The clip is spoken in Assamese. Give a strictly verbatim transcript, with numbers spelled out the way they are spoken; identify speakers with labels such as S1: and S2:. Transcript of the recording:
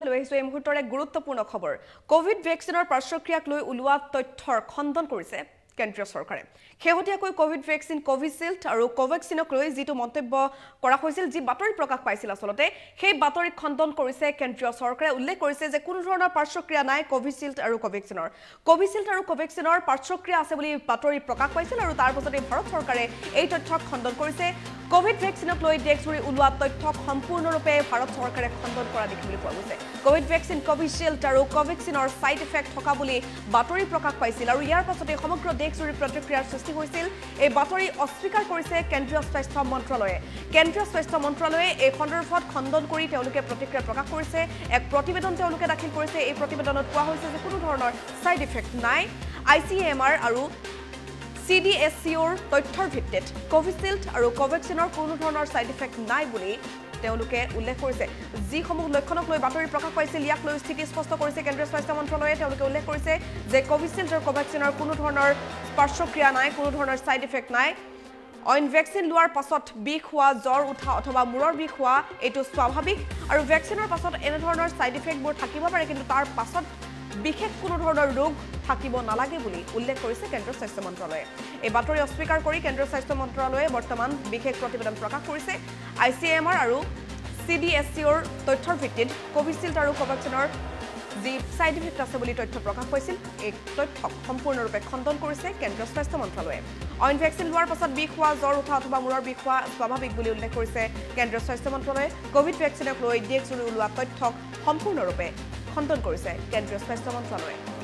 S1: লৈ আহিছো এই মুহূৰ্তৰে গুৰুত্বপূৰ্ণ খবৰ কোভিড ভেকচিনৰ পাৰ্শ্বক্ৰিয়াক লৈ উলোৱা তথ্যৰ খণ্ডন কৰিছে কেন্দ্ৰীয় চৰকাৰে খেহতিয়াকৈ কোভিড ভেকচিন কোভিশিল্ড আৰু কোভেক্সিনক লৈ যিটো মন্তব্য কৰা হৈছিল যি বাতৰি প্ৰকাশ পাইছিল আসলতে সেই বাতৰি খণ্ডন কৰিছে কেন্দ্ৰীয় চৰকাৰে উল্লেখ কৰিছে যে কোনো ধৰণৰ পাৰ্শ্বক্ৰিয়া নাই কোভিশিল্ড আৰু কোভেক্সিনৰ কোভিশিল্ড আৰু কোভেক্সিনৰ পাৰ্শ্বক্ৰিয়া আছে বুলি বাতৰি প্ৰকাশ পাইছিল আৰু তাৰ পাছতে ভাৰত চৰকাৰে এই তথ্যক খণ্ডন কৰিছে কোভিড ভেকচিনক লৈ দেশজুৰি উলোৱা তথ্যক সম্পূৰ্ণৰূপে ভাৰত চৰকাৰে খণ্ডন কৰা দেখিবলৈ পোৱা গৈছে কোভিড ভেকচিন কোভিশিল্ড আৰু কোভেক্সিনৰ সাইড ইফেক্ট থকা বুলি বাতৰি প্ৰকাশ পাইছিল আৰু ইয়াৰ পাছতে সমগ্ৰ দেশজুৰি প্ৰতিক্ৰিয়াৰ সৃষ্টি হৈছিল এই বাতৰি অস্বীকাৰ কৰিছে কেন্দ্ৰীয় স্বাস্থ্য মন্ত্ৰালয়ে কেন্দ্ৰীয় স্বাস্থ্য মন্ত্ৰালয়ে এই সন্দৰ্ভত খণ্ডন কৰি তেওঁলোকে প্ৰতিক্ৰিয়া প্ৰকাশ কৰিছে এক প্ৰতিবেদন তেওঁলোকে দাখিল কৰিছে এই প্ৰতিবেদনত কোৱা হৈছে যে কোনো ধৰণৰ সাইড ইফেক্ট নাই আইচিএমআৰ আৰু C D S C ৰ তথ্যৰ ভিত্তিত কোভিশিল্ড আৰু কোভেক্সিনৰ কোনো ধৰণৰ সাইড ইফেক্ট নাই বুলি তেওঁলোকে উল্লেখ কৰিছে যিসমূহ লক্ষণক লৈ বাতৰি প্ৰকাশ পাইছিল ইয়াক লৈ স্থিতি স্পষ্ট কৰিছে কেন্দ্ৰীয় স্বাস্থ্য মন্ত্ৰালয়ে তেওঁলোকে উল্লেখ কৰিছে যে কোভিশিল্ড আৰু কোভেক্সিনৰ কোনো ধৰণৰ পাৰ্শ্বক্ৰিয়া নাই কোনো ধৰণৰ সাইড ইফেক্ট নাই অইন ভেকচিন লোৱাৰ পাছত বিষ হোৱা জ্বৰ উঠা অথবা মূৰৰ বিষ হোৱা এইটো স্বাভাৱিক আৰু ভেকচিনৰ পাছত এনে ধৰণৰ সাইড ইফেক্টবোৰ থাকিব পাৰে কিন্তু তাৰ পাছত বিশেষ কোনো ধৰণৰ ৰোগ থাকিব নালাগে বুলি উল্লেখ কৰিছে কেন্দ্ৰীয় স্বাস্থ্য মন্ত্ৰালয়ে এই বাতৰি অস্বীকাৰ কৰি কেন্দ্ৰীয় স্বাস্থ্য মন্ত্ৰালয়ে বৰ্তমান বিশেষ প্ৰতিবেদন প্ৰকাশ কৰিছে আইচিএমআৰ আৰু C D S C ৰ তথ্যৰ ভিত্তিত কোভিশিল্ড আৰু কোভেক্সিনৰ যি সাইড ইফেক্ট আছে বুলি তথ্য প্ৰকাশ পাইছিল এই তথ্যক সম্পূৰ্ণৰূপে খণ্ডন কৰিছে কেন্দ্ৰীয় স্বাস্থ্য মন্ত্ৰালয়ে অইন ভেকচিন লোৱাৰ পাছত বিষ হোৱা জ্বৰ উঠা অথবা মূৰৰ বিষ হোৱা স্বাভাৱিক বুলি উল্লেখ কৰিছে কেন্দ্ৰীয় স্বাস্থ্য মন্ত্ৰালয়ে কোভিড ভেকচিনক লৈ দেশজুৰি ওলোৱা তথ্যক সম্পূৰ্ণৰূপে খণ্ডন কৰিছে কেন্দ্ৰীয় স্বাস্থ্য মন্ত্ৰালয়ে